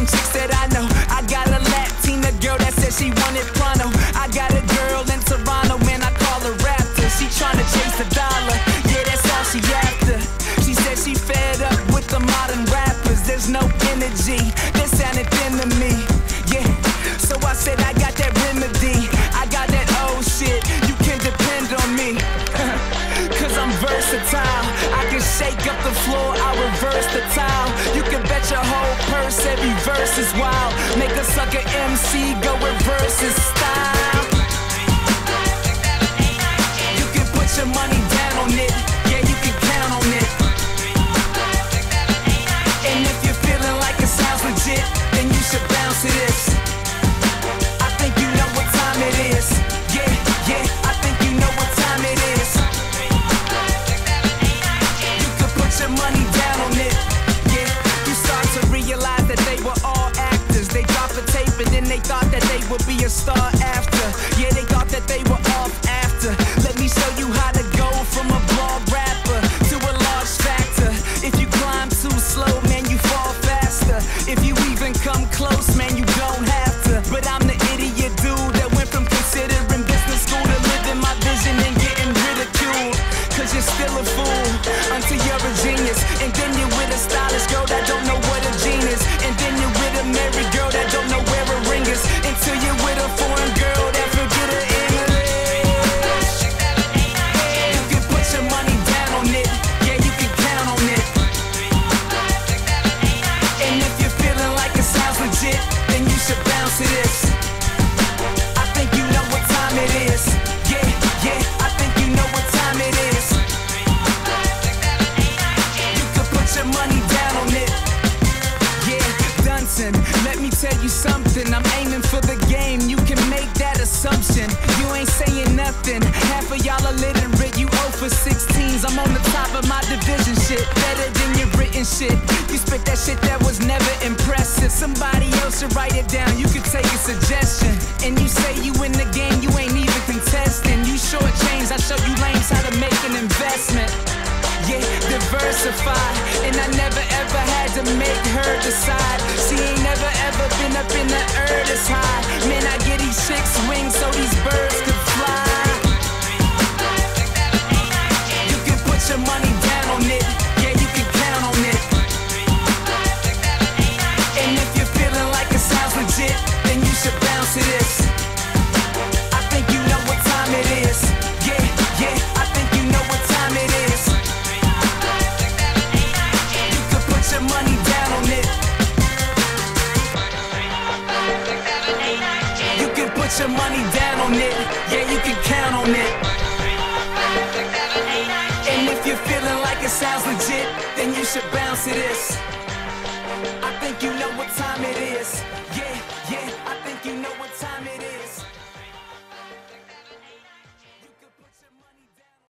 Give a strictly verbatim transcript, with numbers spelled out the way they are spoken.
some chicks that I know. I got a Latina girl that said she wanted pronto. I got a girl in Toronto, man, I call her Raptor. She tryna chase the dollar, yeah, that's all she after. She said she fed up with the modern rappers. There's no energy, that sounded thin to me, yeah. So I said I got that remedy, I got that old shit, you can depend on me. Cause I'm versatile, I can shake up the floor, I reverse the tile. You can bet your whole purse, every verse is wild. Make a sucker M C go reverse his style. You can put your money down on it, yeah, you can count on it. And if you're feeling like it sounds legit, then you should bounce to this. I think you know what time it is, yeah, yeah, I think you know what time it is. You can put your money down on it, yeah. You start to realize that they were all actors. They dropped the tape and then they thought that they would be a star after. Yeah, they thought that they were off after. Let me show you how to go from a blog rapper to a large factor. If you climb too slow, man, you fall faster. If you even come close, man, you don't have to. But I'm the idiot dude that went from considering business school to living my vision and getting ridiculed. Cause you're still a fool until you're a genius. And then you're with a stylish girl that don't know what a gene is. And then you're with a married girl that don't know where a ring is. Until you're with a foreign girl that forget her English. You can put your money down on it, yeah, you can count on it. And if you're feeling like it sounds legit, then you should bounce to this. I think you know what time it is, yeah, yeah, I think you know what time it is. You can put your money down on it, yeah. Dunson, let me tell you something, I'm aiming for the game, you can make that assumption. You ain't saying nothing, half of y'all are literate, you oh for sixteens. I'm on the top of my division, shit, better than your written shit. You spit that shit that was never impressive. Somebody else should write it down, you could take a suggestion. And you say you in the game, you ain't even contesting. You short change, I show you lames how to make an investment. Yeah, diversify, and I never ever had to make her decide. She ain't never ever been up in the earth this high. Man, I get these chicks wings so these birds could fly. You can put your money down on it, yeah, you can count on it. And if you're feeling like it sounds legit, then you should bounce to this. I think you know what time it is, yeah, yeah, I think you know what time it is. You can put your money down on it. You can put your money down on it, yeah, you can count on it. And if you're feeling like it sounds legit, then you should bounce to this.